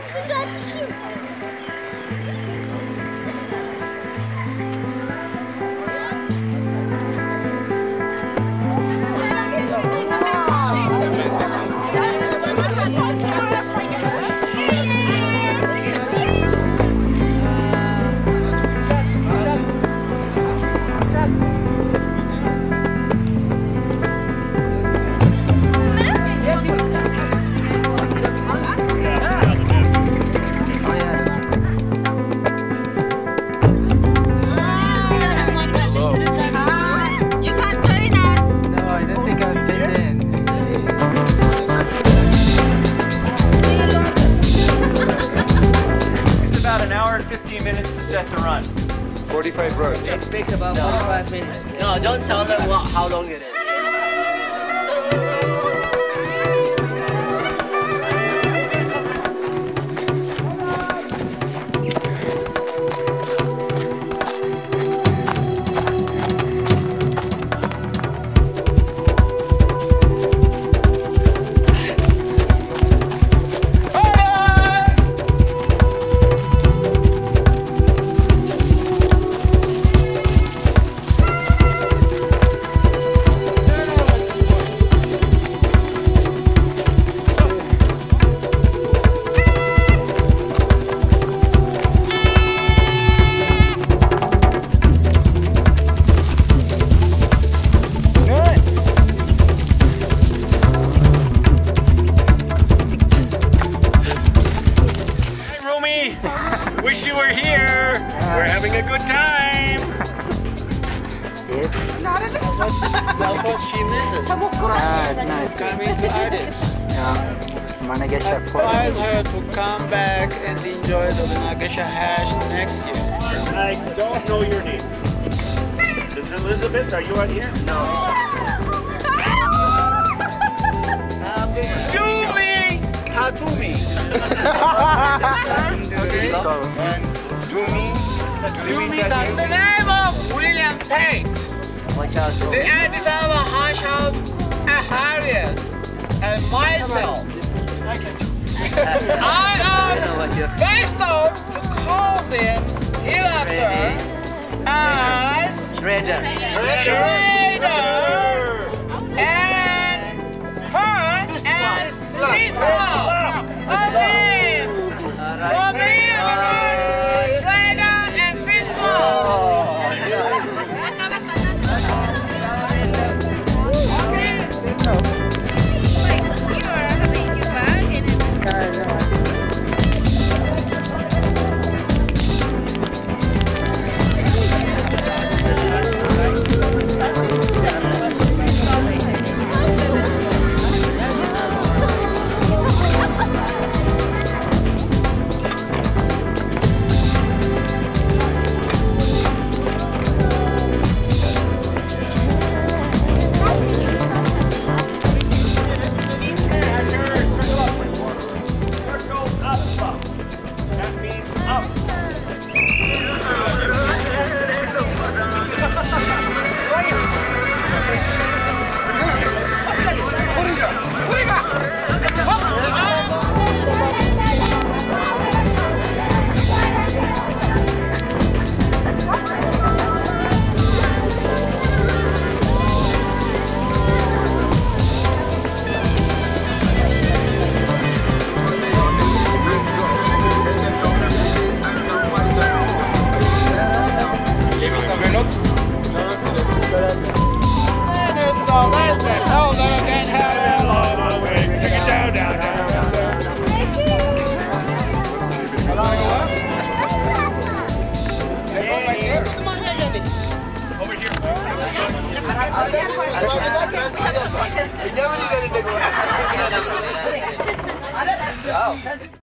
Minutes to set the run. 45 roads. Expect about 45 minutes. No, don't tell them how long it is. Wish you were here. We're having a good time. Yes. That's what she misses. It's nice. Coming to Addis. Yeah. Menegesha Advise Forest. her to come back and enjoy the Menegesha hash next year. I don't know your name. Is Elizabeth? Are you out here? No. Do me! Tattoo me! Okay. Do me tattoo. The name of William Tate. Watch out. The Addis Ababa hash house and Harriers. And myself. I am based on to call them hereafter as Shredder. and her as Lisa. Okay. For me, Shredder and Fistball. Over here.